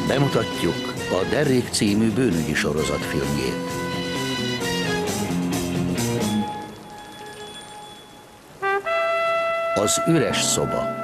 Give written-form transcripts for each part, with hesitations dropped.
Bemutatjuk a Derrick című bűnügyi sorozatfilmjét. Az üres szoba.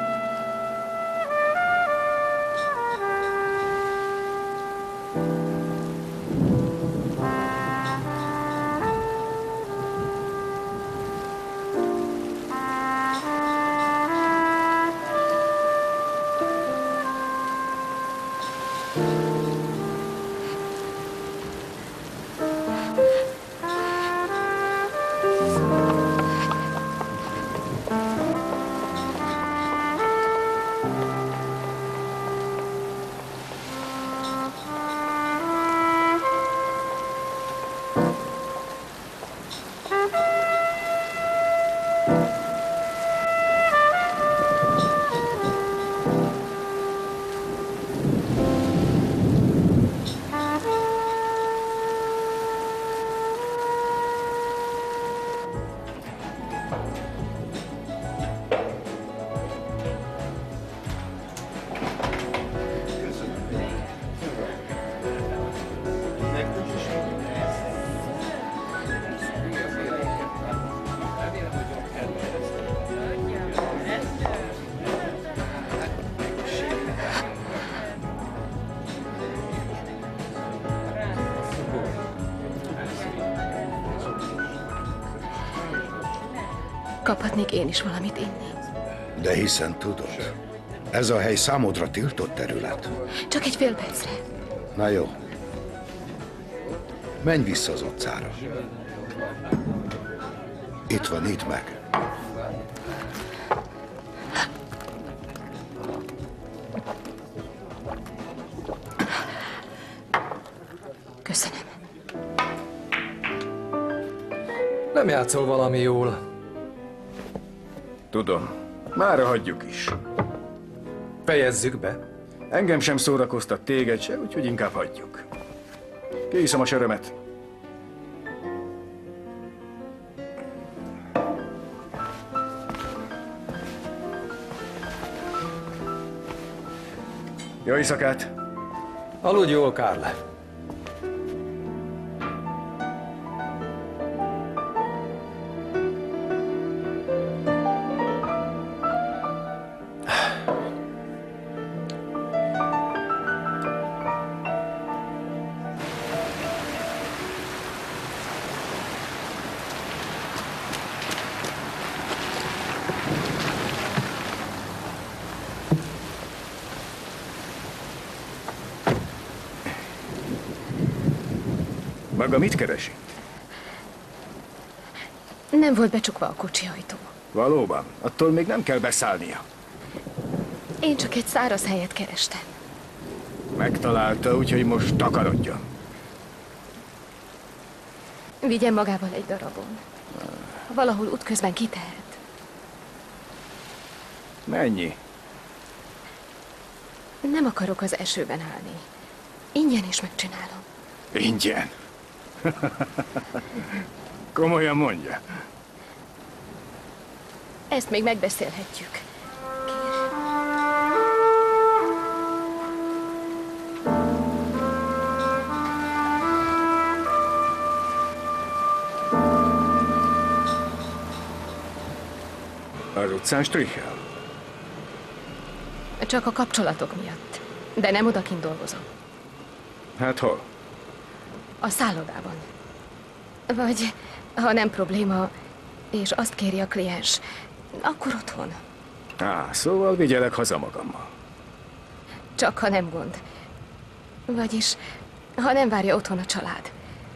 Kaphatnék én is valamit inni. De hiszen tudod, ez a hely számodra tiltott terület. Csak egy fél percre. Na jó. Menj vissza az utcára. Itt van, itt meg. Köszönöm. Nem játszol valami jól. Tudom. Mára hagyjuk is. Fejezzük be. Engem sem szórakoztat téged se, úgyhogy inkább hagyjuk. Kiiszom a sörömet. Jó éjszakát! Aludj jól, Carl. Maga mit keresi? Nem volt becsukva a kocsi ajtó. Valóban, attól még nem kell beszállnia. Én csak egy száraz helyet kerestem. Megtalálta, úgyhogy most takarodjon. Vigyen magával egy darabon. Valahol útközben kitehet. Mennyi? Nem akarok az esőben állni. Ingyen is megcsinálom. Ingyen? Komolyan mondja. Ezt még megbeszélhetjük. Az utcán strichel? Csak a kapcsolatok miatt. De nem odakint dolgozom. Hát hol? A szállodában. Vagy, ha nem probléma, és azt kéri a kliens, akkor otthon. Szóval vigyelek haza magammal. Csak ha nem gond. Vagyis, ha nem várja otthon a család.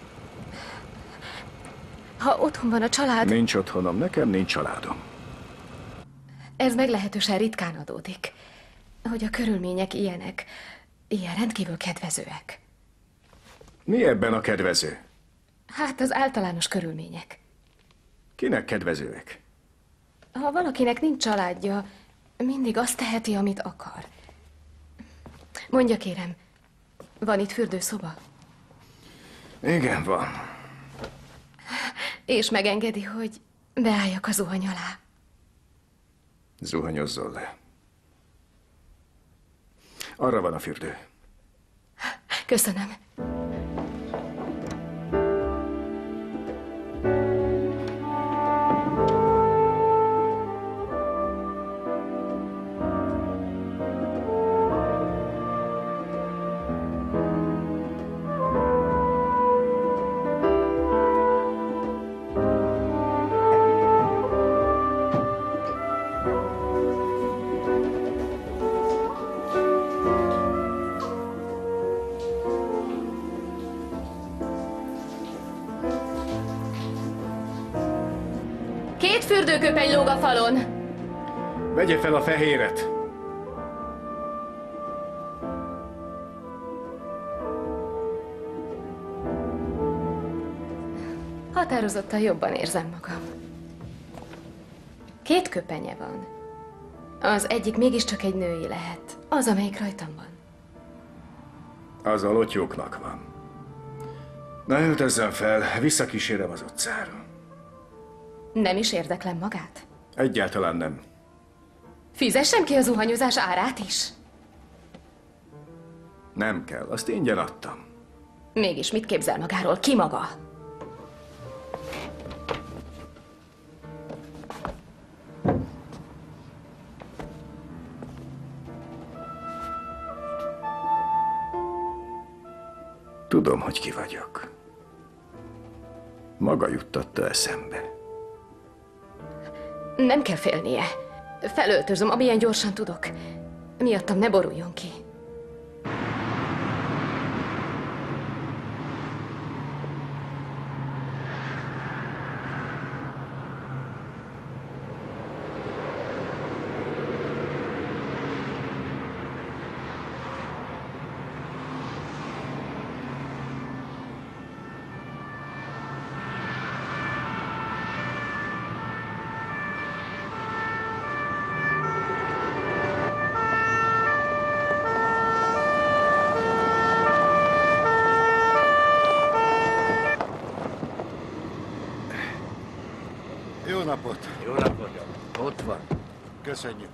Ha otthon van a család... Nincs otthonom, nekem nincs családom. Ez meglehetősen ritkán adódik, hogy a körülmények ilyenek, ilyen rendkívül kedvezőek. Mi ebben a kedvező? Hát az általános körülmények. Kinek kedvezőek? Ha valakinek nincs családja, mindig azt teheti, amit akar. Mondja, kérem, van itt fürdőszoba? Igen, van. És megengedi, hogy beálljak a zuhany alá. Zuhanyozzon le. Arra van a fürdő. Köszönöm. Két fürdőköpeny lóg a falon. Vegye fel a fehéret. Határozottan jobban érzem magam. Két köpenye van. Az egyik mégiscsak egy női lehet. Az, amelyik rajtam van. Az a lotyóknak van. Na, öltözzön fel, visszakísérem az utcára. Nem is érdeklem magát? Egyáltalán nem. Fizessem ki a zuhanyozás árát is? Nem kell, azt ingyen adtam. Mégis mit képzel magáról? Ki maga? Tudom, hogy ki vagyok. Maga juttatta eszembe. Nem kell félnie. Felöltözöm, amilyen gyorsan tudok. Miattam ne boruljon ki. Jó napot! Jó napot! Ott van. Köszönjük!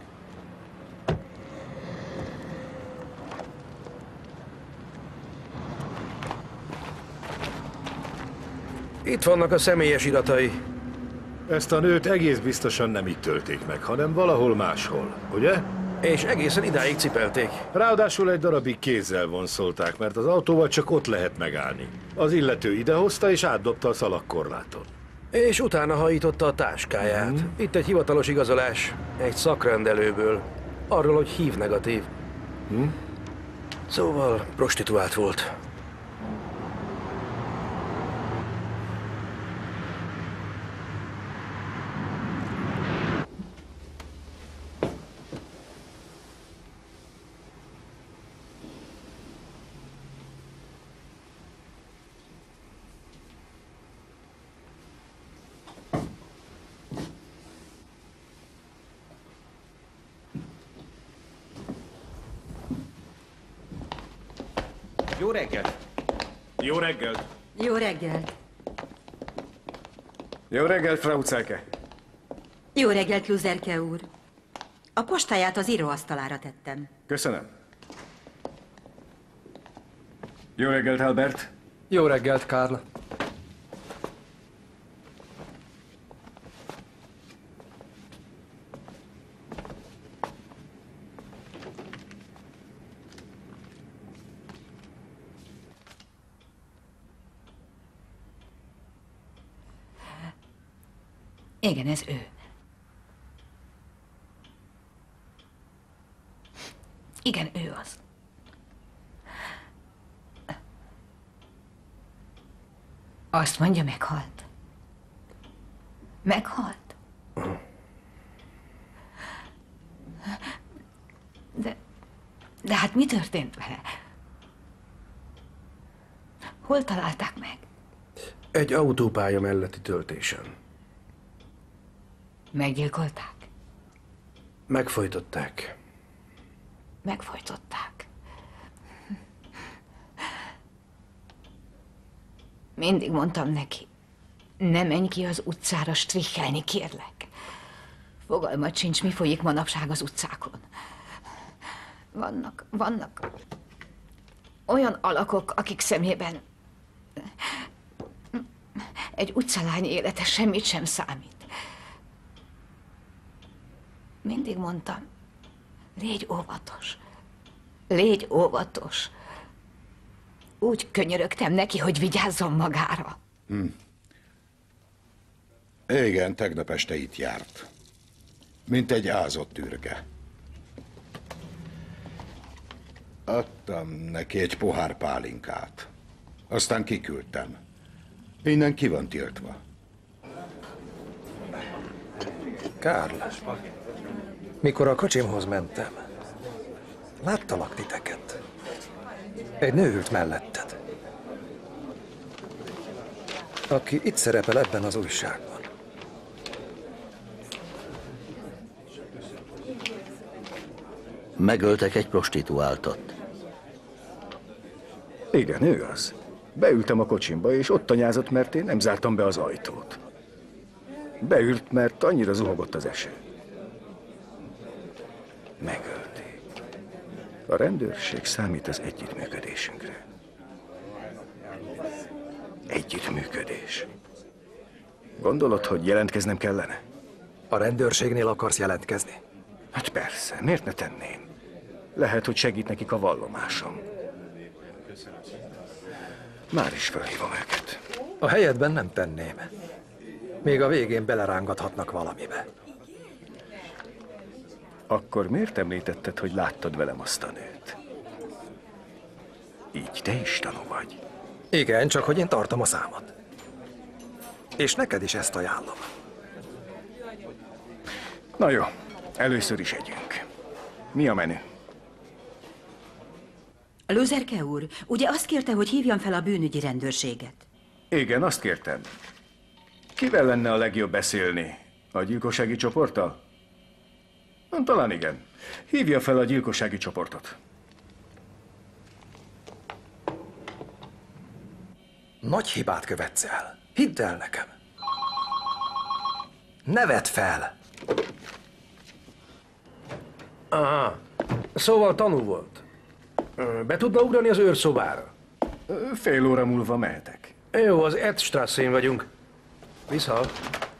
Itt vannak a személyes iratai. Ezt a nőt egész biztosan nem itt tölték meg, hanem valahol máshol, ugye? És egészen idáig cipelték. Ráadásul egy darabig kézzel vonszolták, mert az autóval csak ott lehet megállni. Az illető idehozta és átdobta a szalagkorláton. És utána hajította a táskáját. Itt egy hivatalos igazolás, egy szakrendelőből. Arról, hogy HIV negatív. Szóval prostituált volt. Jó reggelt! Jó reggelt! Jó reggelt! Jó reggelt, Frau Zelke! Jó reggelt, Luzerke úr! A postáját az íróasztalára tettem. Köszönöm. Jó reggelt, Albert! Jó reggelt, Karl. Igen, ez ő. Igen, ő az. Azt mondja, meghalt. Meghalt? De hát mi történt vele? Hol találták meg? Egy autópálya melletti töltésen. Meggyilkolták? Megfojtották. Megfojtották. Mindig mondtam neki, ne menj ki az utcára strickelni, kérlek. Fogalmat sincs, mi folyik manapság az utcákon. Vannak Olyan alakok, akik szemében egy utcalány élete semmit sem számít. Mindig mondtam, légy óvatos. Légy óvatos. Úgy könyörögtem neki, hogy vigyázzon magára. Igen, tegnap este itt járt. Mint egy ázott ürge. Adtam neki egy pohár pálinkát. Aztán kiküldtem. Innen ki van tiltva. Karl, mikor a kocsimhoz mentem, láttalak titeket. Egy nő ült melletted, aki itt szerepel ebben az újságban. Megöltek egy prostituáltat. Igen, ő az. Beültem a kocsimba, és ott tanyázott, mert én nem zártam be az ajtót. Beült, mert annyira zuhogott az eső. Megölték. A rendőrség számít az együttműködésünkre. Együttműködés. Gondolod, hogy jelentkeznem kellene? A rendőrségnél akarsz jelentkezni? Hát persze, miért ne tenném? Lehet, hogy segít nekik a vallomásom. Már is felhívom őket. A helyedben nem tenném. Még a végén belerángathatnak valamibe. Akkor miért említetted, hogy láttad velem azt a nőt? Így te is tanú vagy. Igen, csak hogy én tartom a számot. És neked is ezt ajánlom. Na jó, először is együnk. Mi a menü? Luzerke úr, ugye azt kérte, hogy hívjam fel a bűnügyi rendőrséget? Igen, azt kértem. Kivel lenne a legjobb beszélni? A gyilkossági csoporttal? Talán igen. Hívja fel a gyilkossági csoportot. Nagy hibát követsz el. Hidd el nekem. Ne vedd fel! Aha. Szóval tanú volt. Be tudna ugrani az őrszobára? Fél óra múlva mehetek. Jó, az Edstrasszén vagyunk. Vissza.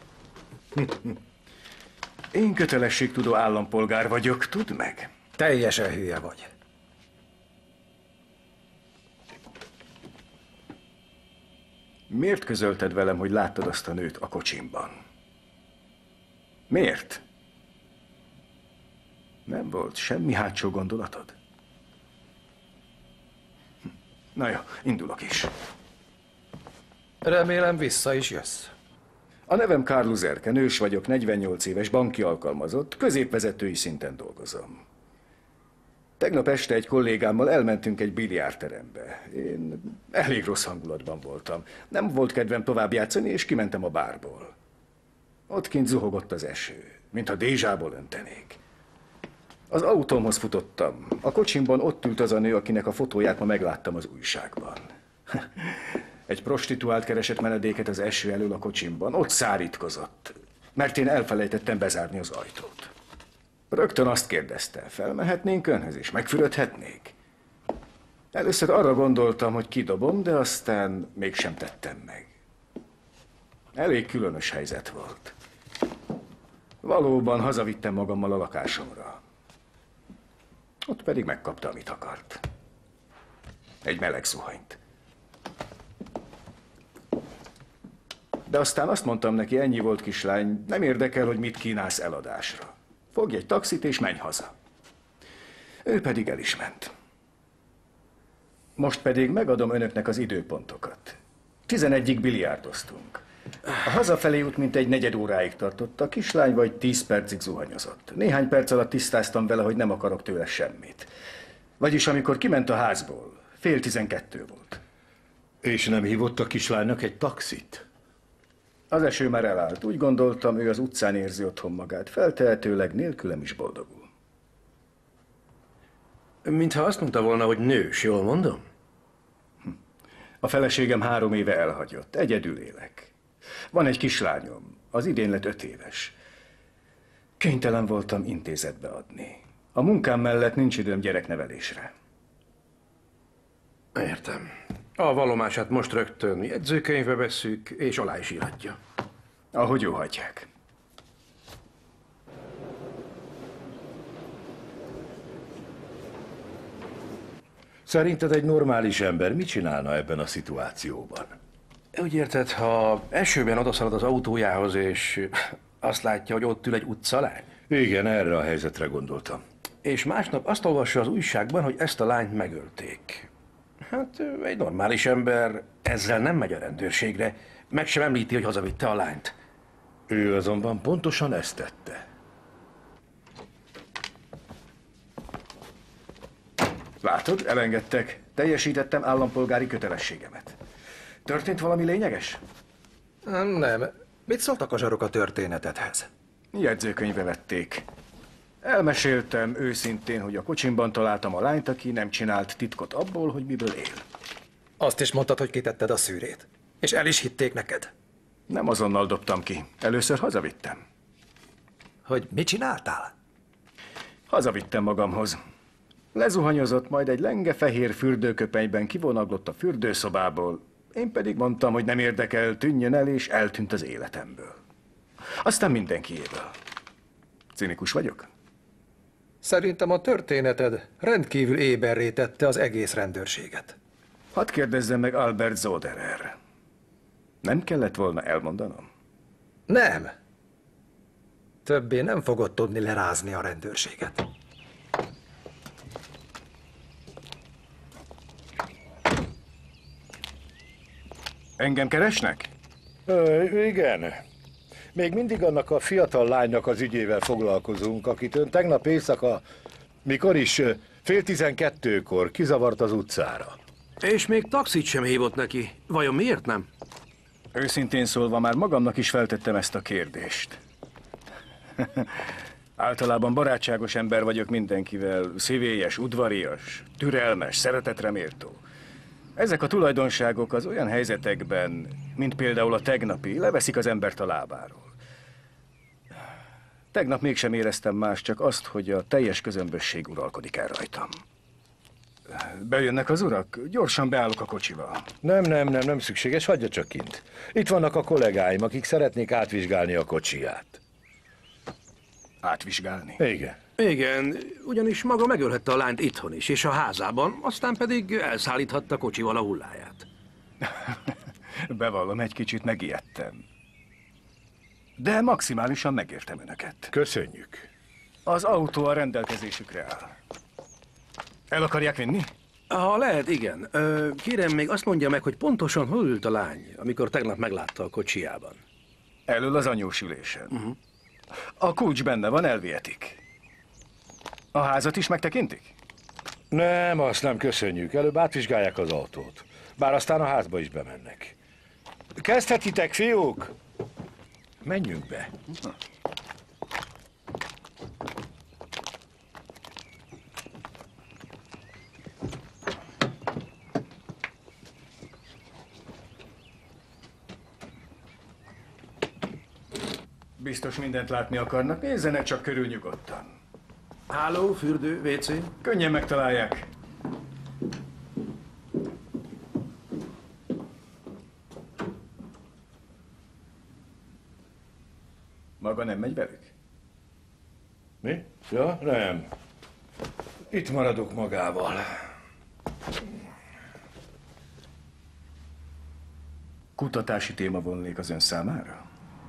Én kötelességtudó állampolgár vagyok, tudd meg. Teljesen hülye vagy. Miért közölted velem, hogy láttad azt a nőt a kocsimban? Miért? Nem volt semmi hátsó gondolatod? Na jó, indulok is. Remélem vissza is jössz. A nevem Karl Luzerke, nős vagyok, 48 éves, banki alkalmazott, középvezetői szinten dolgozom. Tegnap este egy kollégámmal elmentünk egy biliárdterembe. Én elég rossz hangulatban voltam. Nem volt kedvem tovább játszani, és kimentem a bárból. Ott kint zuhogott az eső, mintha dézsából öntenék. Az autómhoz futottam. A kocsimban ott ült az a nő, akinek a fotóját ma megláttam az újságban. Egy prostituált keresett menedéket az eső elől a kocsimban. Ott szárítkozott, mert én elfelejtettem bezárni az ajtót. Rögtön azt kérdezte, felmehetnénk önhöz és megfürödhetnék? Először arra gondoltam, hogy kidobom, de aztán mégsem tettem meg. Elég különös helyzet volt. Valóban hazavittem magammal a lakásomra. Ott pedig megkapta, amit akart. Egy meleg zuhanyt. De aztán azt mondtam neki, ennyi volt, kislány, nem érdekel, hogy mit kínálsz eladásra. Fogj egy taxit és menj haza. Ő pedig el is ment. Most pedig megadom önöknek az időpontokat. 11-ig biliárdoztunk. A hazafelé út mintegy negyed óráig tartott, a kislány vagy 10 percig zuhanyozott. Néhány perc alatt tisztáztam vele, hogy nem akarok tőle semmit. Vagyis amikor kiment a házból, 11:30 volt. És nem hívott a kislánynak egy taxit? Az eső már elállt. Úgy gondoltam, ő az utcán érzi otthon magát. Feltehetőleg nélkülem is boldogul. Mintha azt mondta volna, hogy nős, jól mondom? A feleségem 3 éve elhagyott. Egyedül élek. Van egy kislányom. Az idén lett 5 éves. Kénytelen voltam intézetbe adni. A munkám mellett nincs időm gyereknevelésre. Értem. A vallomását most rögtön jegyzőkönyvbe vesszük, és alá is írhatja. Ahogy jóhagyják. Szerinted egy normális ember mit csinálna ebben a szituációban? Úgy érted, ha esőben odaszalad az autójához, és azt látja, hogy ott ül egy utcalány? Igen, erre a helyzetre gondoltam. És másnap azt olvassa az újságban, hogy ezt a lányt megölték. Hát egy normális ember ezzel nem megy a rendőrségre, meg sem említi, hogy hazavitte a lányt. Ő azonban pontosan ezt tette. Látod, elengedtek. Teljesítettem állampolgári kötelességemet. Történt valami lényeges? Nem. Mit szóltak a zsarok a történetedhez? Jegyzőkönyvbe vették. Elmeséltem őszintén, hogy a kocsimban találtam a lányt, aki nem csinált titkot abból, hogy miből él. Azt is mondtad, hogy kitetted a szűrét. És el is hitték neked. Nem azonnal dobtam ki. Először hazavittem. Hogy mit csináltál? Hazavittem magamhoz. Lezuhanyozott, majd egy lenge fehér fürdőköpenyben kivonaglott a fürdőszobából. Én pedig mondtam, hogy nem érdekel, tűnjön el, és eltűnt az életemből. Aztán mindenkiéből. Cinikus vagyok? Szerintem a történeted rendkívül éberré tette az egész rendőrséget. Hadd kérdezzem meg Albert Zoderer. Nem kellett volna elmondanom? Nem. Többé nem fogod tudni lerázni a rendőrséget. Engem keresnek? Igen. Még mindig annak a fiatal lánynak az ügyével foglalkozunk, akit ön tegnap éjszaka, mikor is, 11:30-kor kizavart az utcára. És még taxit sem hívott neki. Vajon miért nem? Őszintén szólva már magamnak is feltettem ezt a kérdést. Általában barátságos ember vagyok mindenkivel, szívélyes, udvarias, türelmes, szeretetre méltó. Ezek a tulajdonságok az olyan helyzetekben, mint például a tegnapi, leveszik az embert a lábáról. Tegnap mégsem éreztem más, csak azt, hogy a teljes közömbösség uralkodik el rajtam. Bejönnek az urak? Gyorsan beállok a kocsiba. Nem szükséges, hagyja csak kint. Itt vannak a kollégáim, akik szeretnék átvizsgálni a kocsiját. Átvizsgálni? Igen. Igen, ugyanis maga megölhette a lányt itthon is, és a házában, aztán pedig elszállíthatta kocsival a hulláját. Bevallom, egy kicsit megijedtem. De maximálisan megértem önöket. Köszönjük. Az autó a rendelkezésükre áll. El akarják vinni? Ha lehet, igen. Kérem, még azt mondja meg, hogy pontosan hol ült a lány, amikor tegnap meglátta a kocsijában. Elől az anyós ülésen. A kulcs benne van, elvihetik. A házat is megtekintik? Nem, azt nem köszönjük. Előbb átvizsgálják az autót. Bár aztán a házba is bemennek. Kezdhetitek, fiúk? Menjünk be. Biztos mindent látni akarnak, nézzenek csak körül nyugodtan. Háló, fürdő, WC? Könnyen megtalálják. Maga nem megy velük? Mi? Ja, nem. Itt maradok magával. Kutatási téma vonnék az ön számára?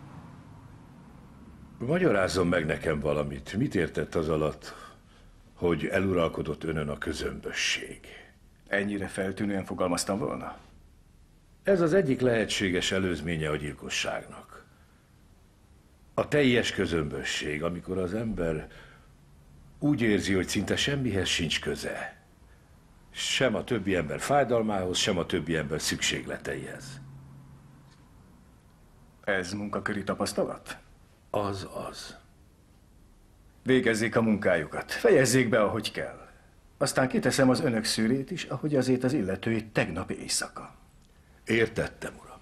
Magyarázzon meg nekem valamit. Mit értett az alatt, hogy eluralkodott önön a közömbösség? Ennyire feltűnően fogalmaztam volna? Ez az egyik lehetséges előzménye a gyilkosságnak. A teljes közömbösség, amikor az ember úgy érzi, hogy szinte semmihez sincs köze. Sem a többi ember fájdalmához, sem a többi ember szükségleteihez. Ez munkaköri tapasztalat? Az. Végezzék a munkájukat. Fejezzék be, ahogy kell. Aztán kiteszem az önök szűrét is, ahogy azért az illetői tegnapi éjszaka. Értettem, uram.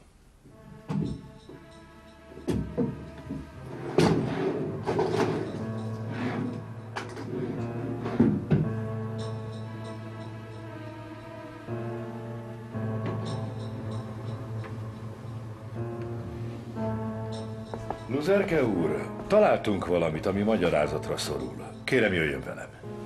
Luzerke úr, találtunk valamit, ami magyarázatra szorul. Kérem, jöjjön velem.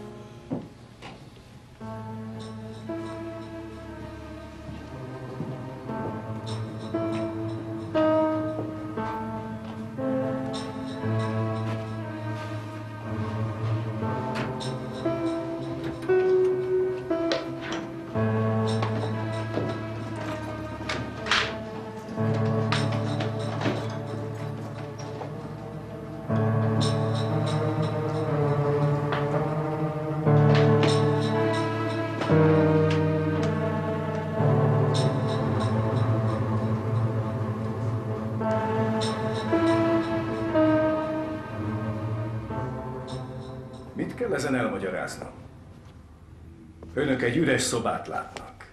Mit kell ezen elmagyaráznom? Önök egy üres szobát látnak.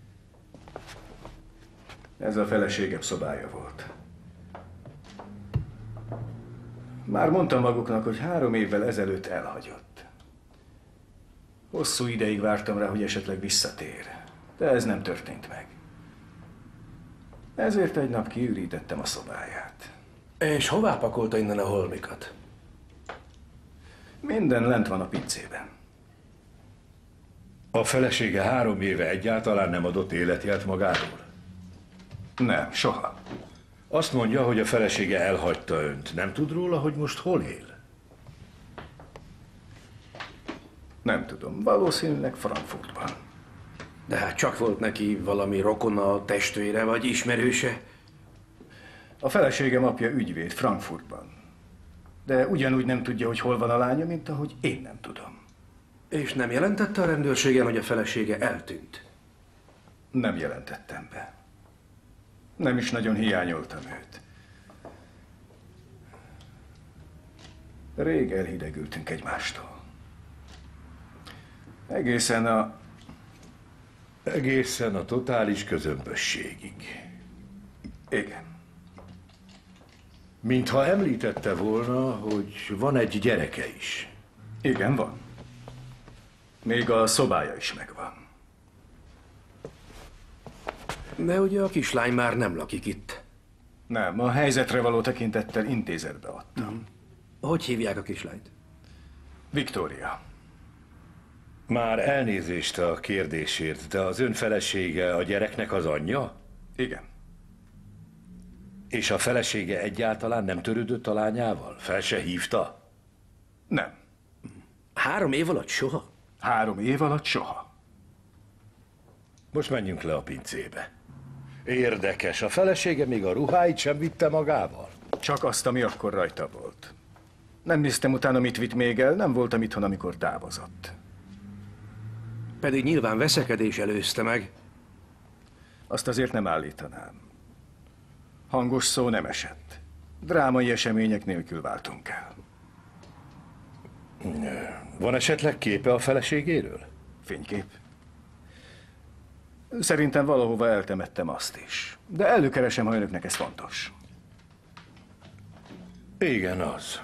Ez a feleségem szobája volt. Már mondtam maguknak, hogy 3 évvel ezelőtt elhagyott. Hosszú ideig vártam rá, hogy esetleg visszatér, de ez nem történt meg. Ezért egy nap kiürítettem a szobáját. És hová pakolta innen a holmikat? Minden lent van a pincében. A felesége 3 éve egyáltalán nem adott életjelt magáról? Nem, soha. Azt mondja, hogy a felesége elhagyta önt. Nem tud róla, hogy most hol él? Nem tudom. Valószínűleg Frankfurtban. De hát csak volt neki valami rokona, testvére vagy ismerőse? A feleségem apja ügyvéd Frankfurtban. De ugyanúgy nem tudja, hogy hol van a lánya, mint ahogy én nem tudom. És nem jelentette a rendőrségen, hogy a felesége eltűnt? Nem jelentettem be. Nem is nagyon hiányoltam őt. Rég elhidegültünk egymástól. Egészen a totális közömbösségig. Igen. Mintha említette volna, hogy van egy gyereke is. Igen, van. Még a szobája is megvan. De ugye a kislány már nem lakik itt. Nem, a helyzetre való tekintettel intézetbe adtam. Hogy hívják a kislányt? Viktória. Már elnézést a kérdésért, de az ön felesége a gyereknek az anyja? Igen. És a felesége egyáltalán nem törődött a lányával? Fel se hívta? Nem. 3 év alatt soha? 3 év alatt soha. Most menjünk le a pincébe. Érdekes, a felesége még a ruháit sem vitte magával? Csak azt, ami akkor rajta volt. Nem néztem utána, mit vitt még el, nem voltam itthon, amikor távozott. Pedig nyilván veszekedés előzte meg. Azt azért nem állítanám. Hangos szó nem esett. Drámai események nélkül váltunk el. Van esetleg képe a feleségéről? Fénykép? Szerintem valahova eltemettem azt is. De előkeresem, ha önöknek ez fontos. Igen, az.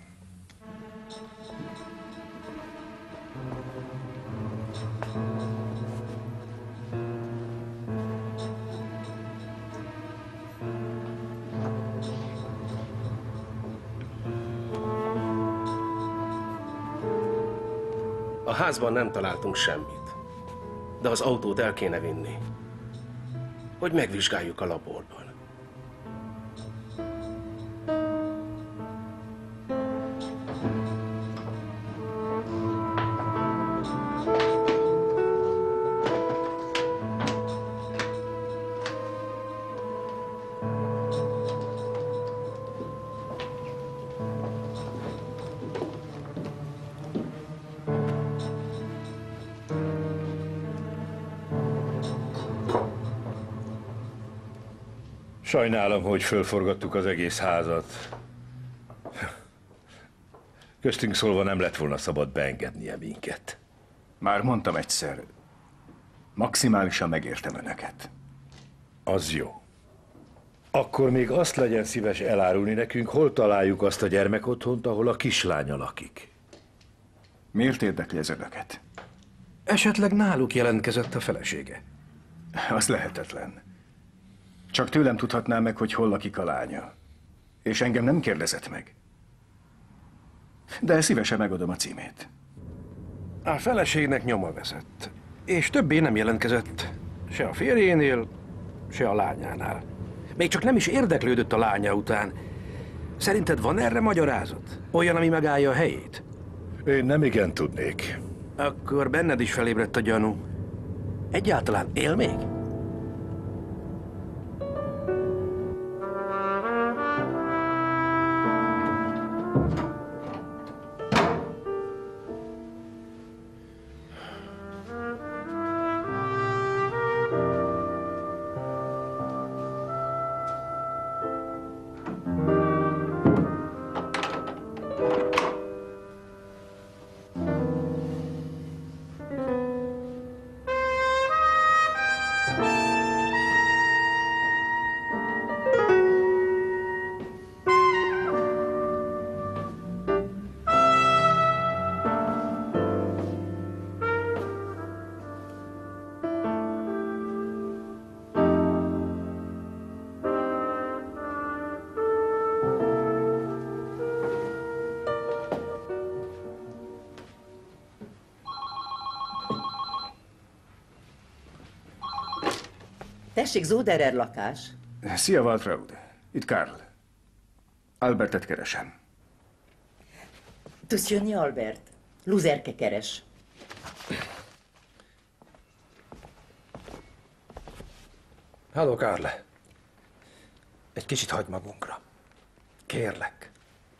A házban nem találtunk semmit, de az autót el kéne vinni, hogy megvizsgáljuk a laborban. Sajnálom, hogy fölforgattuk az egész házat. Köztünk szólva nem lett volna szabad beengednie minket. Már mondtam egyszer, maximálisan megértem önöket. Az jó. Akkor még azt legyen szíves elárulni nekünk, hol találjuk azt a gyermekotthont, ahol a kislánya lakik. Miért érdekli ez önöket? Esetleg náluk jelentkezett a felesége? Az lehetetlen. Csak tőlem tudhatná meg, hogy hol lakik a lánya. És engem nem kérdezett meg. De szívesen megadom a címét. A feleségnek nyoma vezet, és többé nem jelentkezett se a férjénél, se a lányánál. Még csak nem is érdeklődött a lánya után. Szerinted van erre magyarázat? Olyan, ami megállja a helyét? Én nem igen tudnék. Akkor benned is felébredt a gyanú. Egyáltalán él még? Tessék, Zoderer lakás. Szia, Waltraud. Itt Karl. Albertet keresem. Tudsz jönni, Albert? Luzerke keres. Halló, Karl. Egy kicsit hagyd magunkra. Kérlek.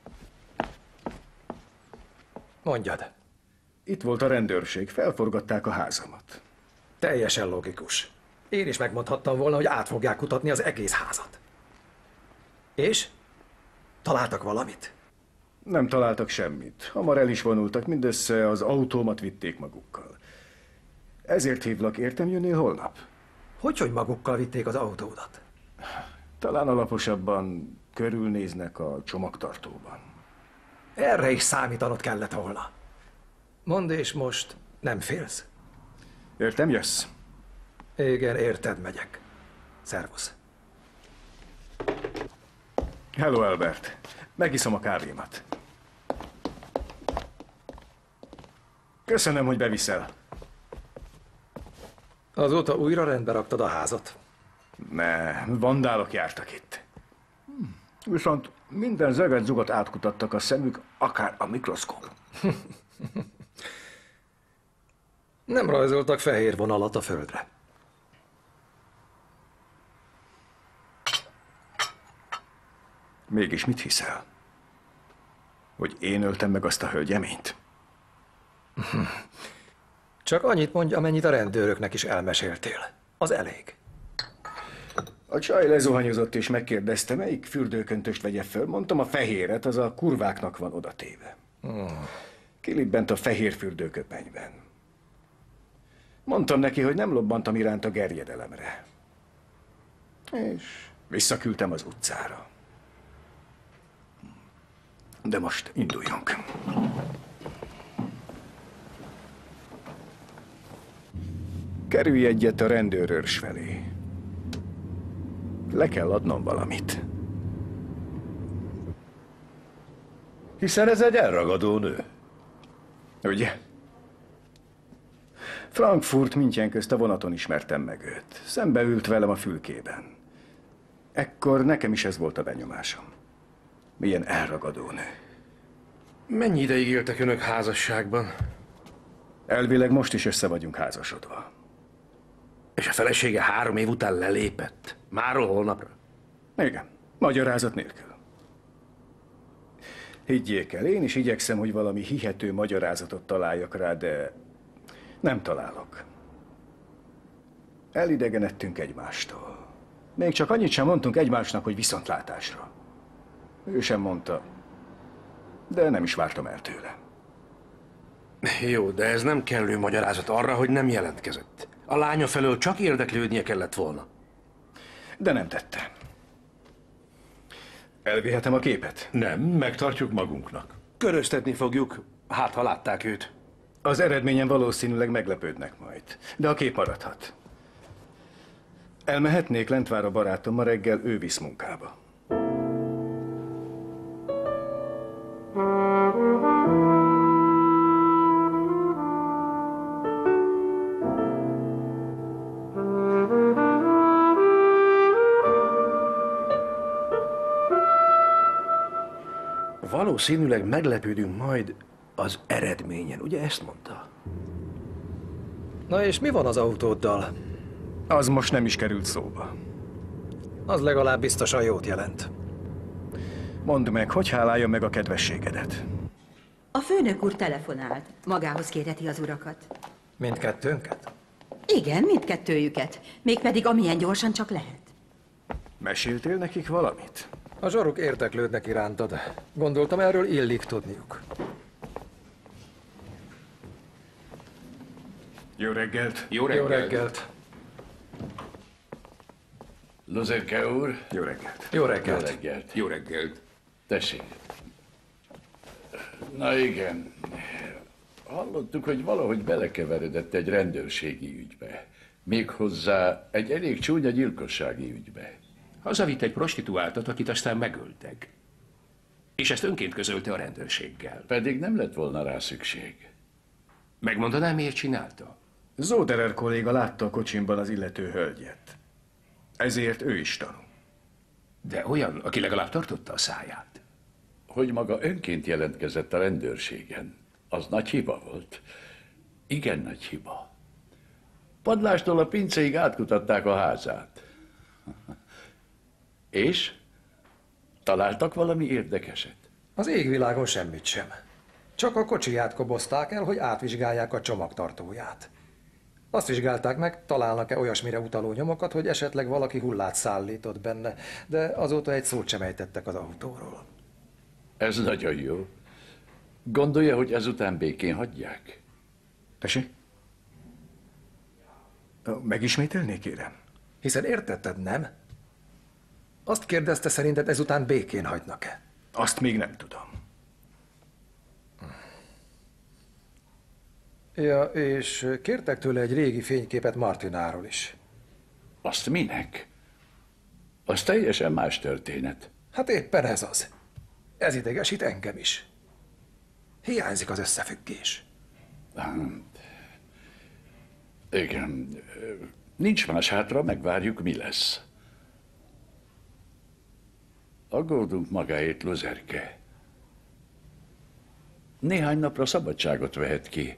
Mondjad. Itt volt a rendőrség, felforgatták a házamat. Teljesen logikus. Én is megmondhattam volna, hogy át fogják kutatni az egész házat. És? Találtak valamit? Nem találtak semmit. Hamar el is vonultak, mindössze az autómat vitték magukkal. Ezért hívlak, értem, jönnél holnap? Hogy magukkal vitték az autódat? Talán alaposabban körülnéznek a csomagtartóban. Erre is számítanod kellett volna. Mondd, és most nem félsz? Értem, jössz? Igen, érted, megyek. Szervusz. Hello, Albert. Megiszom a kávémat. Köszönöm, hogy beviszel. Azóta újra rendbe raktad a házat? Ne, vandálok jártak itt. Viszont minden zöget-zugot átkutattak a szemük, akár a mikroszkóp. Nem rajzoltak fehér vonalat a földre. Mégis mit hiszel? Hogy én öltem meg azt a hölgyeményt? Csak annyit mondj, amennyit a rendőröknek is elmeséltél. Az elég. A csaj lezuhanyozott és megkérdezte, melyik fürdőköntöst vegye föl. Mondtam, a fehéret, az a kurváknak van odatéve. Kilibbent a fehér fürdőköpenyben. Mondtam neki, hogy nem lobbantam iránt a gerjedelemre. És visszaküldtem az utcára. De most induljunk. Kerülj egyet a rendőrőrs felé. Le kell adnom valamit. Hiszen ez egy elragadó nő. Ugye? Frankfurt München közt a vonaton ismertem meg őt. Szembe ült velem a fülkében. Ekkor nekem is ez volt a benyomásom. Milyen elragadó nő. Mennyi ideig éltek önök házasságban? Elvileg most is össze vagyunk házasodva. És a felesége 3 év után lelépett? Máról holnapra? Igen, magyarázat nélkül. Higgyék el, én is igyekszem, hogy valami hihető magyarázatot találjak rá, de nem találok. Elidegenedtünk egymástól. Még csak annyit sem mondtunk egymásnak, hogy viszontlátásra. Ő sem mondta, de nem is vártam el tőle. Jó, de ez nem kellő magyarázat arra, hogy nem jelentkezett. A lánya felől csak érdeklődnie kellett volna. De nem tette. Elvihetem a képet? Nem, megtartjuk magunknak. Köröztetni fogjuk, hát ha látták őt. Az eredményen valószínűleg meglepődnek majd, de a kép maradhat. Elmehetnék, lent vár a barátom, ma reggel ő visz munkába. Valószínűleg meglepődünk majd az eredményen, ugye ezt mondta? Na és mi van az autóddal? Az most nem is került szóba. Az legalább biztosan jót jelent. Mondd meg, hogy háláljam meg a kedvességedet. A főnök úr telefonált. Magához kérheti az urakat. Mindkettőnket? Igen, mindkettőjüket. Mégpedig amilyen gyorsan csak lehet. Meséltél nekik valamit? A zsaruk érdeklődnek irántad. Gondoltam, erről illik tudniuk. Jó reggelt! Jó reggelt! Jó reggelt! Luzerke úr! Jó reggelt! Jó reggelt! Jó reggelt! Jó reggelt! Tessék! Na igen. Hallottuk, hogy valahogy belekeveredett egy rendőrségi ügybe. Méghozzá egy elég csúnya gyilkossági ügybe. Hazavitt egy prostituáltat, akit aztán megöltek. És ezt önként közölte a rendőrséggel. Pedig nem lett volna rá szükség. Megmondaná, miért csinálta? Zoderer kolléga látta a kocsimban az illető hölgyet. Ezért ő is tanul. De olyan, aki legalább tartotta a száját. Hogy maga önként jelentkezett a rendőrségen, az nagy hiba volt. Igen nagy hiba. Padlástól a pincéig átkutatták a házát. És? Találtak valami érdekeset? Az égvilágon semmit sem. Csak a kocsiját kobozták el, hogy átvizsgálják a csomagtartóját. Azt vizsgálták meg, találnak-e olyasmire utaló nyomokat, hogy esetleg valaki hullát szállított benne, de azóta egy szót sem ejtettek az autóról. Ez nagyon jó. Gondolja, hogy ezután békén hagyják? Tessék? Megismételné, kérem? Hiszen értetted, nem? Azt kérdezte, szerinted ezután békén hagynak-e? Azt még nem tudom. Ja, és kértek tőle egy régi fényképet Martináról is. Azt minek? Az teljesen más történet. Hát éppen ez az. Ez idegesít engem is. Hiányzik az összefüggés. Igen. Nincs más hátra, megvárjuk, mi lesz. Aggódunk magáért, Luzerke. Néhány napra szabadságot vehet ki.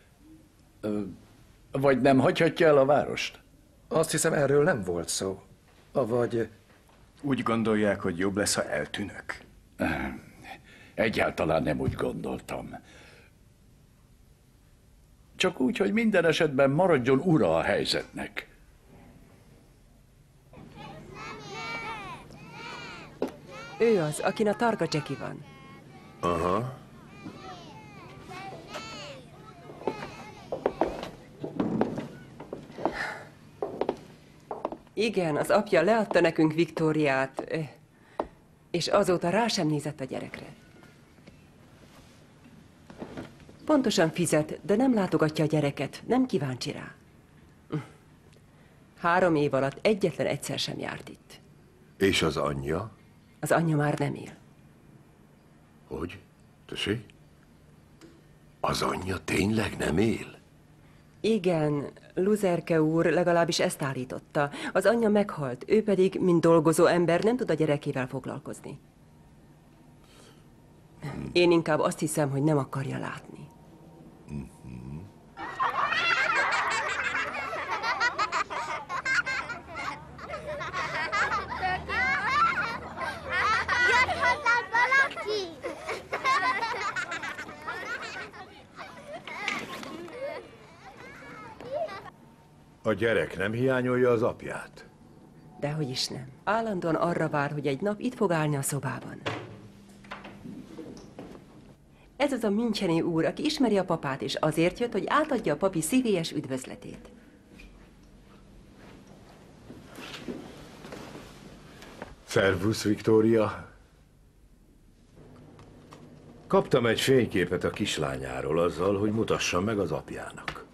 Vagy nem hagyhatja el a várost? Azt hiszem, erről nem volt szó. Avagy... Úgy gondolják, hogy jobb lesz, ha eltűnök? Egyáltalán nem úgy gondoltam. Csak úgy, hogy minden esetben maradjon ura a helyzetnek. Ő az, akin a targa Jackie van. Aha. Igen, az apja leadta nekünk Viktóriát, és azóta rá sem nézett a gyerekre. Pontosan fizet, de nem látogatja a gyereket, nem kíváncsi rá. 3 év alatt egyetlen egyszer sem járt itt. És az anyja? Az anyja már nem él. Hogy? Tessék? Az anyja tényleg nem él? Igen, Luzerke úr legalábbis ezt állította. Az anyja meghalt, ő pedig, mint dolgozó ember, nem tud a gyerekével foglalkozni. Én inkább azt hiszem, hogy nem akarja látni. Jött hozzá valaki! A gyerek nem hiányolja az apját? Dehogy is nem. Állandóan arra vár, hogy egy nap itt fog állni a szobában. Ez az a müncheni úr, aki ismeri a papát, és azért jött, hogy átadja a papi szívélyes üdvözletét. Szervusz, Viktória. Kaptam egy fényképet a kislányáról azzal, hogy mutassam meg az apjának.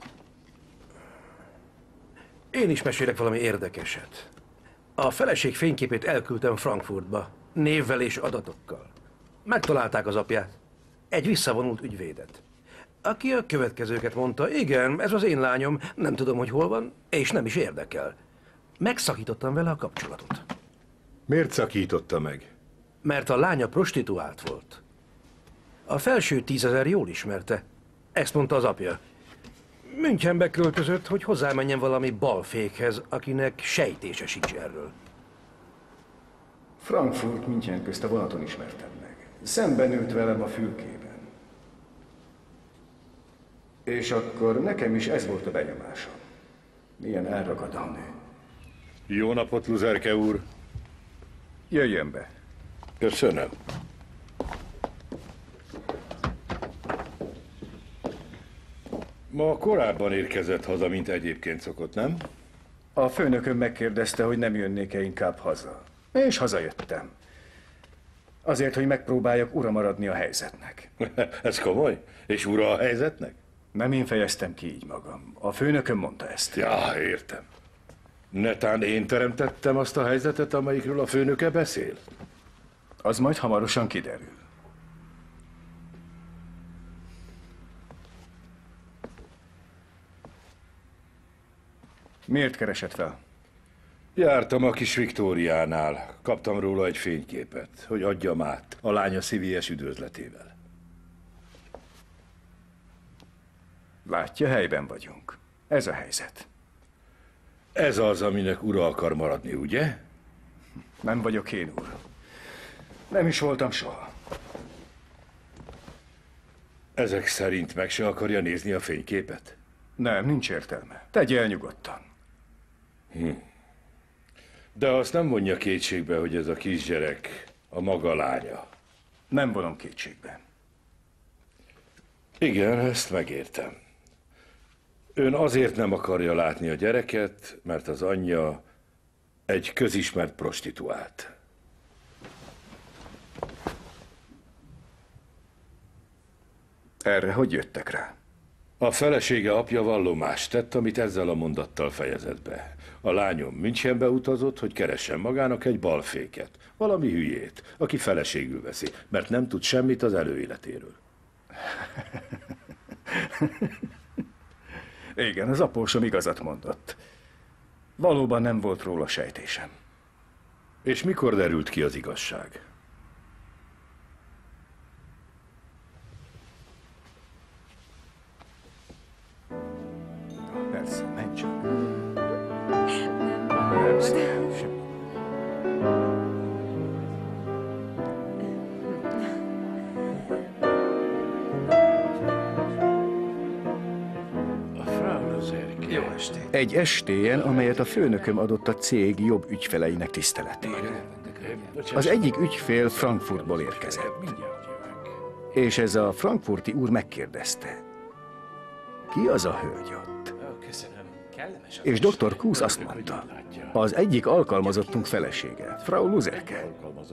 Én is mesélek valami érdekeset. A feleség fényképét elküldtem Frankfurtba, névvel és adatokkal. Megtalálták az apját, egy visszavonult ügyvédet, aki a következőket mondta: igen, ez az én lányom, nem tudom, hogy hol van, és nem is érdekel. Megszakítottam vele a kapcsolatot. Miért szakította meg? Mert a lánya prostituált volt. A felső 10 000 jól ismerte. Ezt mondta az apja. Münchenbe költözött, hogy hozzámenjen valami balfékhez, akinek sejtése sincs erről. Frankfurt München közt a vonaton ismertem meg. Szemben ült velem a fülkében. És akkor nekem is ez volt a benyomásom. Milyen elragadó nő. Jó napot, Luzerke úr! Jöjjön be. Köszönöm. Ma korábban érkezett haza, mint egyébként szokott, nem? A főnököm megkérdezte, hogy nem jönnék-e inkább haza. És hazajöttem. Azért, hogy megpróbáljak ura maradni a helyzetnek. Ez komoly? És ura a helyzetnek? Nem én fejeztem ki így magam. A főnököm mondta ezt. Ja, értem. Netán én teremtettem azt a helyzetet, amelyikről a főnöke beszél? Az majd hamarosan kiderül. Miért keresett fel? Jártam a kis Viktóriánál. Kaptam róla egy fényképet, hogy adjam át a lánya szívélyes üdvözletével. Látja, helyben vagyunk. Ez a helyzet. Ez az, aminek ura akar maradni, ugye? Nem vagyok én, úr. Nem is voltam soha. Ezek szerint meg se akarja nézni a fényképet? Nem, nincs értelme. Tegye el nyugodtan. De azt nem vonja kétségbe, hogy ez a kisgyerek a maga lánya. Nem vonom kétségbe. Igen, ezt megértem. Ön azért nem akarja látni a gyereket, mert az anyja egy közismert prostituált. Erre hogy jöttek rá? A felesége apja vallomást tett, amit ezzel a mondattal fejezett be. A lányom Münchenbe utazott, hogy keressen magának egy balféket, valami hülyét, aki feleségül veszi, mert nem tud semmit az előéletéről. Igen, az apósom igazat mondott. Valóban nem volt róla sejtésem. És mikor derült ki az igazság? Persze, menj csak. Persze, semmi. Jó estét. Egy estéjen, amelyet a főnököm adott a cég jobb ügyfeleinek tiszteletére. Az egyik ügyfél Frankfurtból érkezett. És ez a frankfurti úr megkérdezte. Ki az a hölgy ott? És dr. Kusz azt mondta, az egyik alkalmazottunk felesége, Frau Luzerke.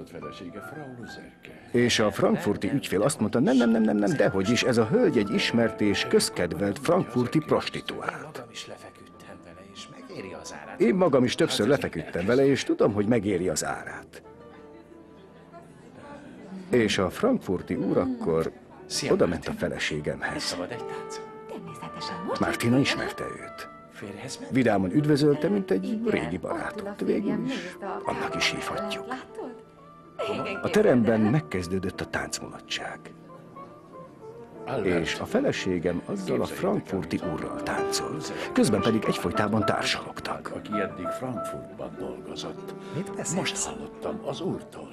És a frankfurti ügyfél azt mondta, nem, dehogy is, ez a hölgy egy ismert és közkedvelt frankfurti prostituált. Én magam is többször lefeküdtem vele, és tudom, hogy megéri az árát. És a frankfurti úr akkor oda ment a feleségemhez. Martina ismerte őt. Vidáman üdvözölte, mint egy régi barátot. Végül is annak is hívhatjuk. A teremben megkezdődött a táncmulatság. És a feleségem azzal a frankfurti úrral táncol. Közben pedig egyfolytában társalogtak. Aki eddig Frankfurtban dolgozott. Most hallottam az úrtól.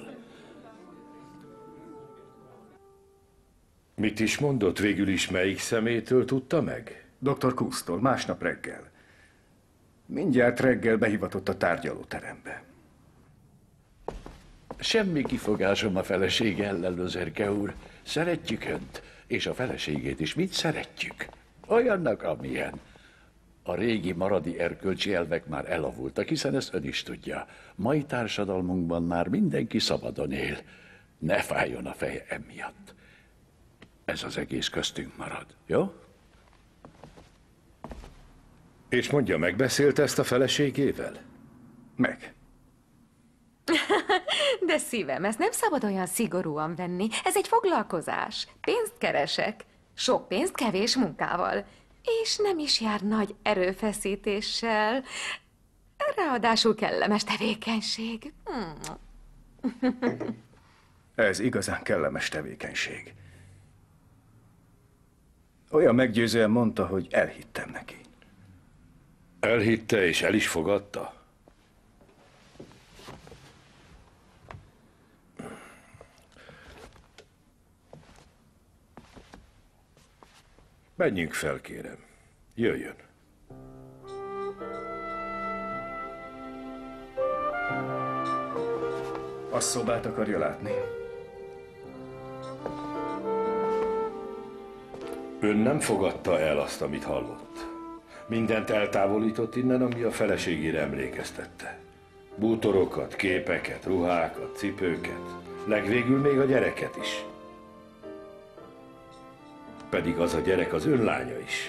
Mit is mondott végül is, melyik szemétől tudta meg? Dr. Kusztól, másnap reggel. Mindjárt reggel behivatott a tárgyalóterembe. Semmi kifogásom a feleség ellen, Luzerke úr. Szeretjük önt, és a feleségét is. Mit szeretjük? Olyannak, amilyen. A régi maradi erkölcsi elvek már elavultak, hiszen ezt ön is tudja. Mai társadalmunkban már mindenki szabadon él. Ne fájjon a feje emiatt. Ez az egész köztünk marad, jó? És mondja, megbeszélte ezt a feleségével? Meg. De szívem, ezt nem szabad olyan szigorúan venni. Ez egy foglalkozás. Pénzt keresek. Sok pénzt kevés munkával. És nem is jár nagy erőfeszítéssel. Ráadásul kellemes tevékenység. Ez igazán kellemes tevékenység. Olyan meggyőzően mondta, hogy elhittem neki. Elhitte és el is fogadta? Menjünk fel, kérem. Jöjjön. A szobát akarja látni. Ön nem fogadta el azt, amit hallott. Mindent eltávolított innen, ami a feleségére emlékeztette. Bútorokat, képeket, ruhákat, cipőket, legvégül még a gyereket is. Pedig az a gyerek az ön lánya is.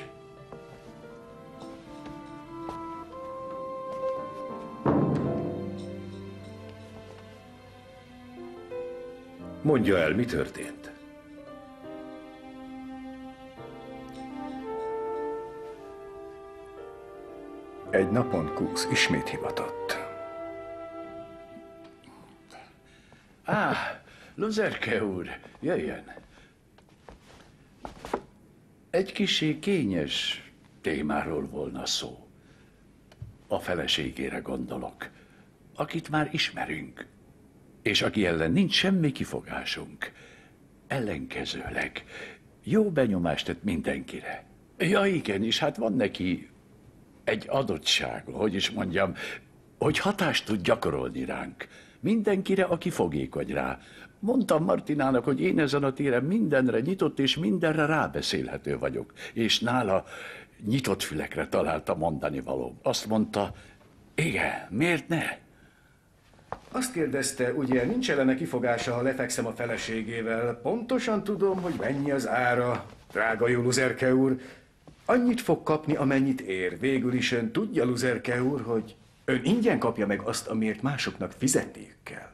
Mondja el, mi történt? Egy napon Kúsz ismét hivatott. Luzerke úr, jöjjön. Egy kissé kényes témáról volna szó. A feleségére gondolok, akit már ismerünk, és aki ellen nincs semmi kifogásunk. Ellenkezőleg jó benyomást tett mindenkire. Ja, igenis, hát van neki egy adottsága, hogy is mondjam, hogy hatást tud gyakorolni ránk. Mindenkire, aki fogékony rá. Mondtam Martinának, hogy én ezen a téren mindenre nyitott és mindenre rábeszélhető vagyok. És nála nyitott fülekre találta mondani való. Azt mondta, igen, miért ne? Azt kérdezte, ugye nincs ellene kifogása, ha lefekszem a feleségével. Pontosan tudom, hogy mennyi az ára, drága jó Luzerke úr. Annyit fog kapni, amennyit ér. Végül is ön tudja, Luzerke úr, hogy ön ingyen kapja meg azt, amiért másoknak fizetniük kell.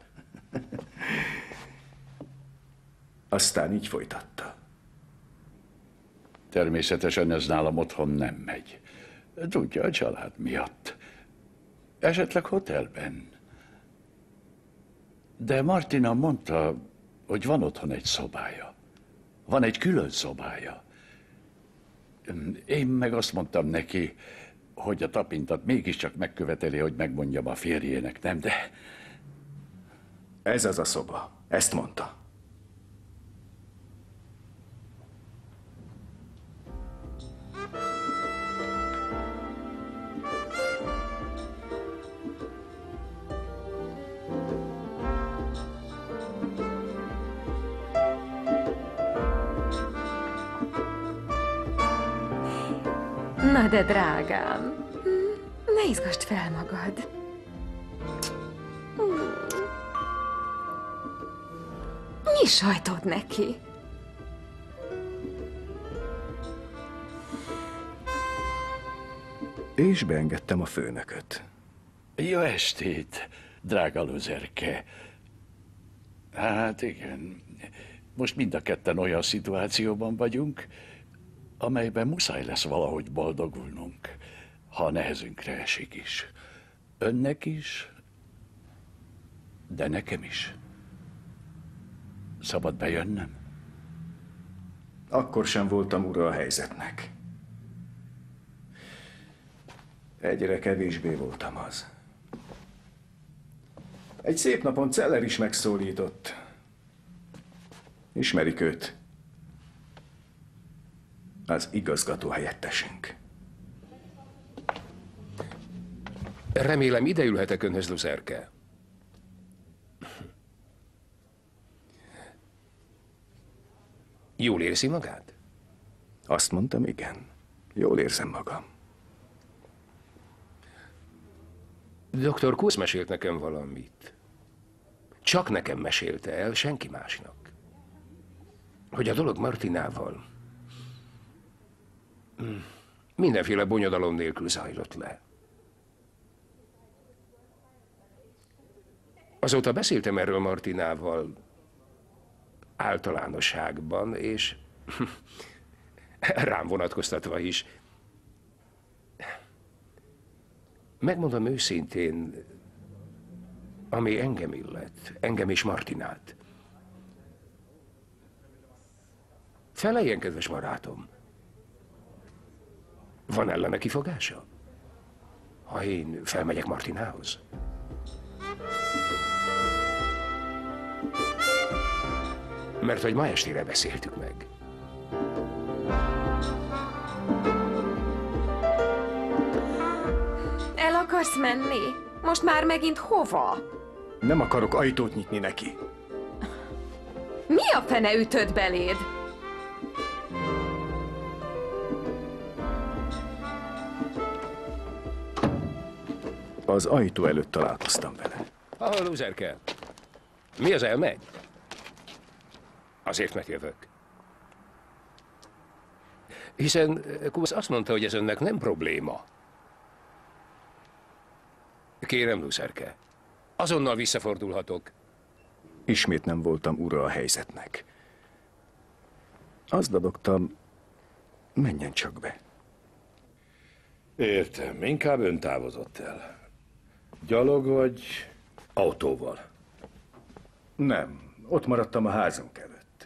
Aztán így folytatta. Természetesen ez nálam otthon nem megy. Tudja, a család miatt. Esetleg hotelben. De Martina mondta, hogy van otthon egy szobája. Van egy külön szobája. Én meg azt mondtam neki, hogy a tapintat mégiscsak megköveteli, hogy megmondjam a férjének, nem, de... Ez az a szoba. Ezt mondta. Na de drágám, ne izgasd fel magad. Nyiss ajtót neki. És beengedtem a főnököt. Jó estét, drága Luzerke. Hát igen, most mind a ketten olyan szituációban vagyunk, amelyben muszáj lesz valahogy boldogulnunk, ha a nehezünkre esik is. Önnek is, de nekem is. Szabad bejönnöm? Akkor sem voltam ura a helyzetnek. Egyre kevésbé voltam az. Egy szép napon Celler is megszólított. Ismerik őt. Az igazgató helyettesünk. Remélem, ide ülhetek önhöz, Luzerke. Jól érzi magát? Azt mondtam, igen. Jól érzem magam. Dr. Kusz mesélt nekem valamit. Csak nekem mesélte el, senki másnak. Hogy a dolog Martinával mindenféle bonyodalom nélkül zajlott le. Azóta beszéltem erről Martinával általánosságban, és rám vonatkoztatva is. Megmondom őszintén, ami engem illet, engem és Martinát. Feleljen, kedves barátom! Van ellene kifogása? Ha én felmegyek Martinához? Mert hogy ma estére beszéltük meg. El akarsz menni? Most már megint hova? Nem akarok ajtót nyitni neki. Mi a fene ütött beléd? Az ajtó előtt találkoztam vele. Ahol lúzerke? Mi az, elmegy? Azért, mert jövök. Hiszen Kusz azt mondta, hogy ez önnek nem probléma. Kérem, lúzerke, azonnal visszafordulhatok. Ismét nem voltam ura a helyzetnek. Azt dadogtam, menjen csak be. Értem, inkább ön távozott el. Gyalog vagy autóval? Nem, ott maradtam a házunk előtt.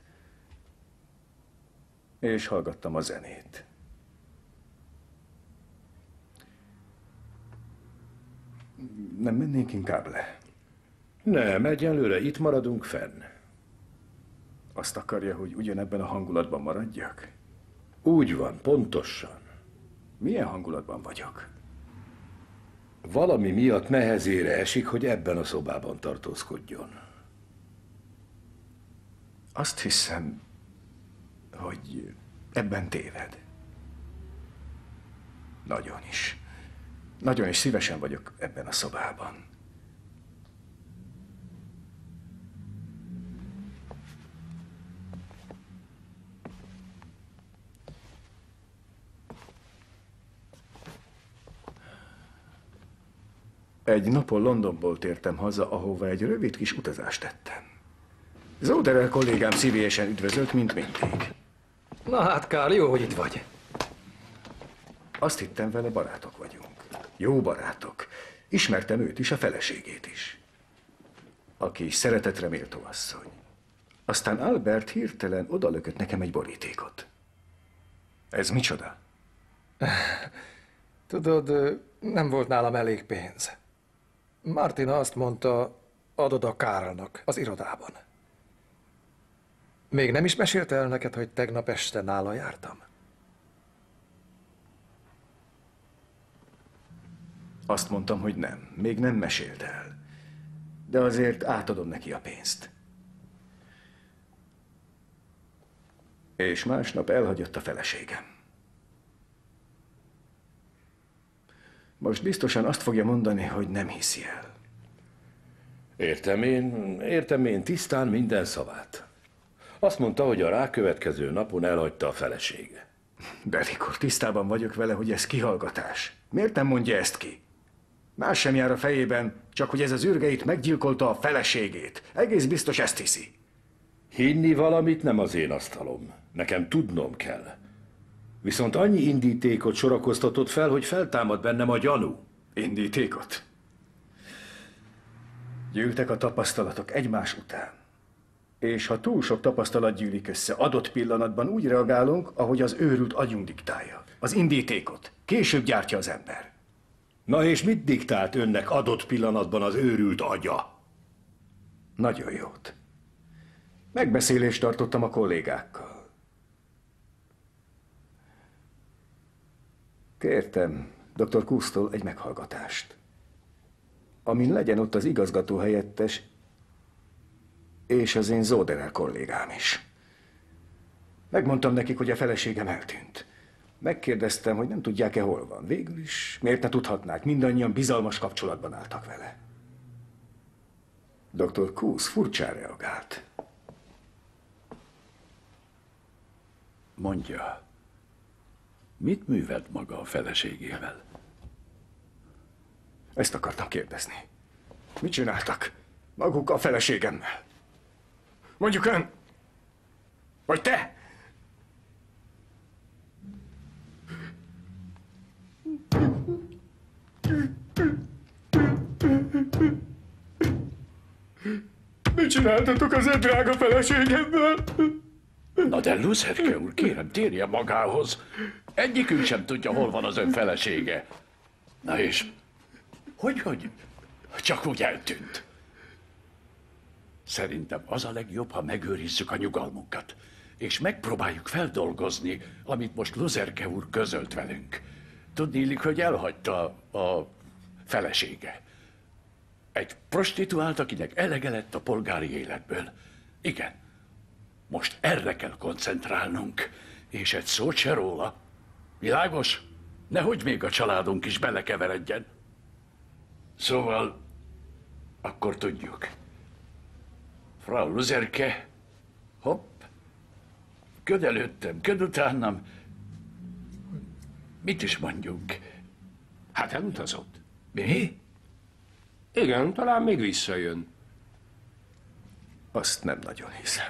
És hallgattam a zenét. Nem mennénk inkább le? Nem, egyelőre itt maradunk fenn. Azt akarja, hogy ugyanebben a hangulatban maradjak? Úgy van, pontosan. Milyen hangulatban vagyok? Valami miatt nehezére esik, hogy ebben a szobában tartózkodjon. Azt hiszem, hogy ebben téved. Nagyon is. Nagyon is szívesen vagyok ebben a szobában. Egy napon Londonból tértem haza, ahova egy rövid kis utazást tettem. Zoderel kollégám szívélyesen üdvözölt, mint mindig. Na hát, Kál, jó, hogy itt vagy. Azt hittem, vele barátok vagyunk. Jó barátok. Ismertem őt is, a feleségét is. Aki szeretetre méltó asszony. Aztán Albert hirtelen odalökött nekem egy borítékot. Ez micsoda? Tudod, nem volt nálam elég pénz. Martina azt mondta, adod a Kárlnak az irodában. Még nem is mesélte el neked, hogy tegnap este nála jártam? Azt mondtam, hogy nem. Még nem mesélt el. De azért átadom neki a pénzt. És másnap elhagyott a feleségem. Most biztosan azt fogja mondani, hogy nem hiszi el. Értem én tisztán minden szavát. Azt mondta, hogy a rákövetkező napon elhagyta a felesége. Belikor, tisztában vagyok vele, hogy ez kihallgatás. Miért nem mondja ezt ki? Más sem jár a fejében, csak hogy ez az ürgeit meggyilkolta a feleségét. Egész biztos ezt hiszi. Hinni valamit nem az én asztalom. Nekem tudnom kell. Viszont annyi indítékot sorakoztatott fel, hogy feltámad bennem a gyanú. Indítékot? Gyűltek a tapasztalatok egymás után. És ha túl sok tapasztalat gyűlik össze, adott pillanatban úgy reagálunk, ahogy az őrült agyunk diktálja. Az indítékot később gyártja az ember. Na és mit diktált önnek adott pillanatban az őrült agya? Nagyon jót. Megbeszélést tartottam a kollégákkal. Kértem dr. Kusztól egy meghallgatást, amin legyen ott az igazgató helyettes és az én Zoderel kollégám is. Megmondtam nekik, hogy a feleségem eltűnt. Megkérdeztem, hogy nem tudják-e, hol van. Végül is miért ne tudhatnák, mindannyian bizalmas kapcsolatban álltak vele. Dr. Kusz furcsán reagált. Mondja, mit művelt maga a feleségével? Ezt akartam kérdezni. Mit csináltak maguk a feleségemmel? Mondjuk ön! Vagy te! Mit csináltatok az én drága feleségemmel? Na de Luzerke úr, kérem, térje magához. Egyikünk sem tudja, hol van az ön felesége. Na és, hogy csak úgy eltűnt. Szerintem az a legjobb, ha megőrizzük a nyugalmunkat, és megpróbáljuk feldolgozni, amit most Luzerke úr közölt velünk. Tudniillik, hogy elhagyta a felesége. Egy prostituált, akinek elege lett a polgári életből. Igen, most erre kell koncentrálnunk, és egy szót se róla. Világos? Nehogy még a családunk is belekeveredjen. Szóval, akkor tudjuk. Frau Luzerke, hopp, köd előttem, köd utánam. Mit is mondjunk? Hát elutazott. Mi? Igen, talán még visszajön. Azt nem nagyon hiszem.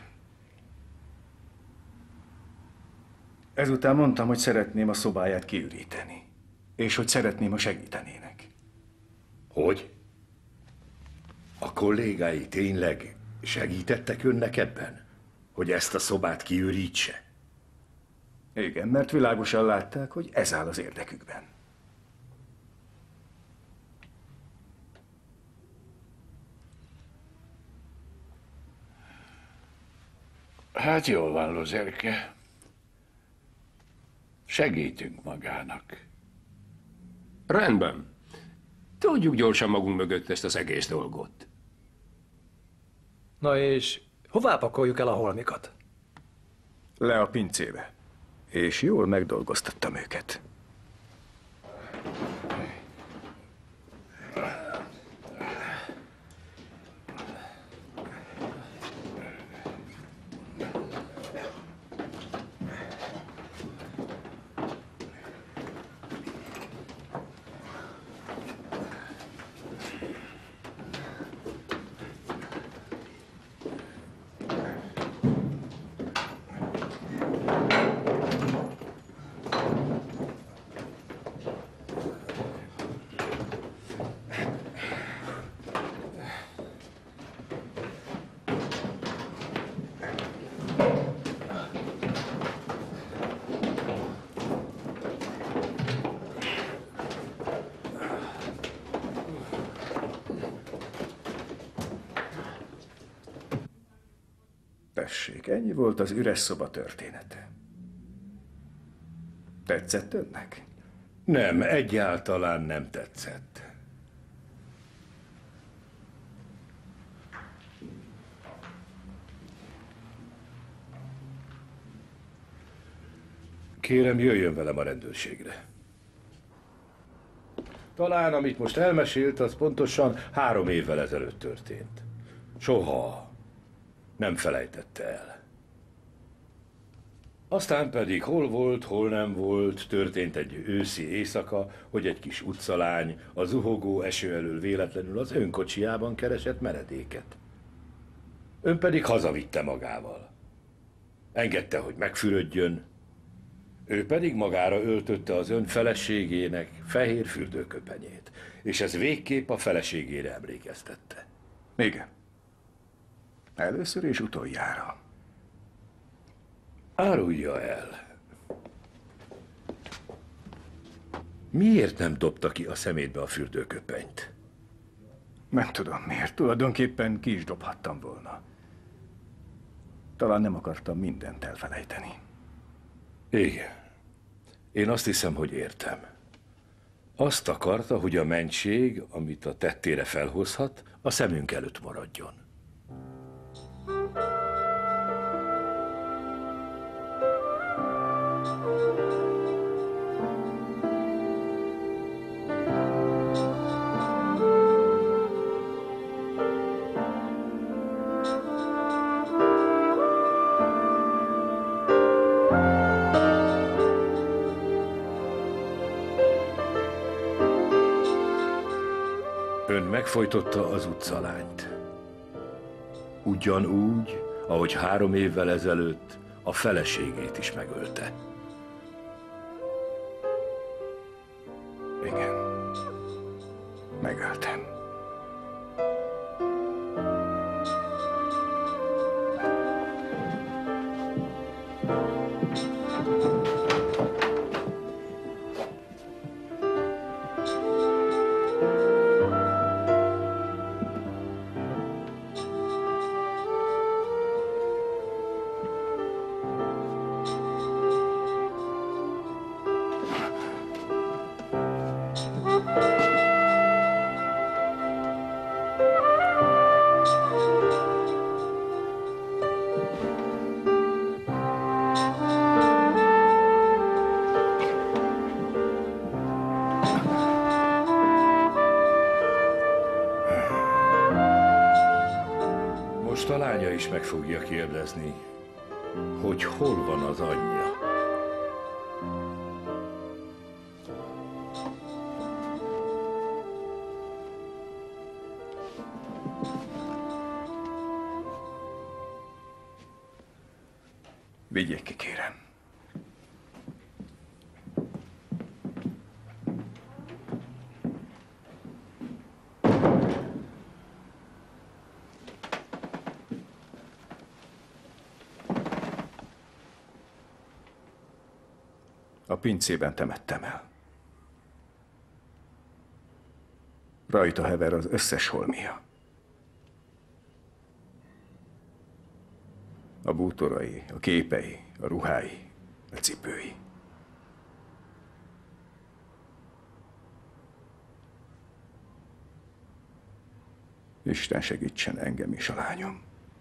Ezután mondtam, hogy szeretném a szobáját kiüríteni. És hogy szeretném, ha segítenének. Hogy? A kollégái tényleg segítettek önnek ebben? Hogy ezt a szobát kiürítse? Igen, mert világosan látták, hogy ez áll az érdekükben. Hát jól van, Luzerke. Segítünk magának. Rendben. Tudjuk gyorsan magunk mögött ezt az egész dolgot. Na és hová pakoljuk el a holmikat? Le a pincébe. És jól megdolgoztattam őket. Tessék, ennyi volt az üres szoba története. Tetszett önnek? Nem, egyáltalán nem tetszett. Kérem, jöjjön velem a rendőrségre. Talán, amit most elmesélt, az pontosan 3 évvel ezelőtt történt. Soha nem felejtette el. Aztán pedig hol volt, hol nem volt, történt egy őszi éjszaka, hogy egy kis utcalány a zuhogó eső elől véletlenül az önkocsijában keresett menedéket. Ön pedig hazavitte magával. Engedte, hogy megfürödjön, ő pedig magára öltötte az ön feleségének fehér fürdőköpenyét, és ez végképp a feleségére emlékeztette. Igen. Először és utoljára. Árulja el. Miért nem dobta ki a szemétbe a fürdőköpenyt? Nem tudom miért. Tulajdonképpen ki is dobhattam volna. Talán nem akartam mindent elfelejteni. Igen. Én azt hiszem, hogy értem. Azt akarta, hogy a mentség, amit a tettére felhozhat, a szemünk előtt maradjon. Ön megfojtotta az utcalányt. Ugyanúgy, ahogy 3 évvel ezelőtt a feleségét is megölte. Igen. Megöltem. most a lánya is meg fogja kérdezni, hogy hol van az anyja. Vigyék ki, kérem. A pincében temettem el. Rajta hever az összes holmia. A bútorai, a képei, a ruhái, a cipői. Isten segítsen engem és a lányom.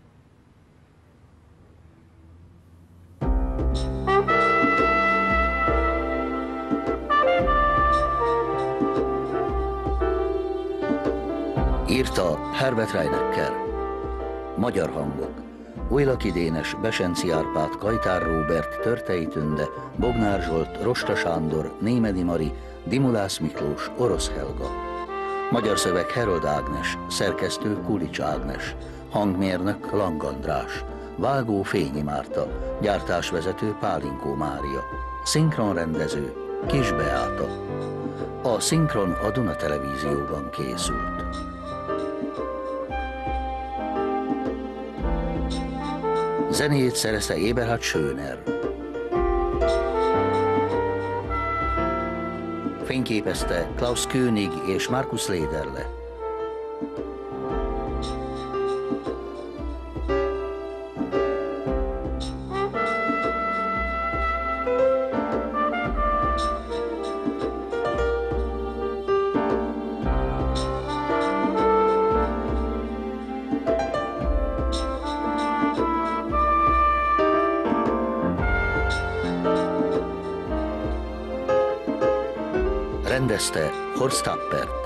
Írta Herbert Reinecker. Magyar hangok: Újlaki Dénes, Besenci Árpád, Kajtár Róbert, Törtei Tünde, Bognár Zsolt, Rosta Sándor, Némedi Mari, Dimulász Miklós, Orosz Helga. Magyar szöveg Herold Ágnes, szerkesztő Kulics Ágnes, hangmérnök Lang András, vágó Fényi Márta, gyártásvezető Pálinkó Mária, szinkronrendező Kis Beáta. A szinkron a Duna Televízióban készült. Zenét szerezte Eberhard Schöner. Fényképezte Klaus König és Markus Lederle. Rendezte Horst Tappert.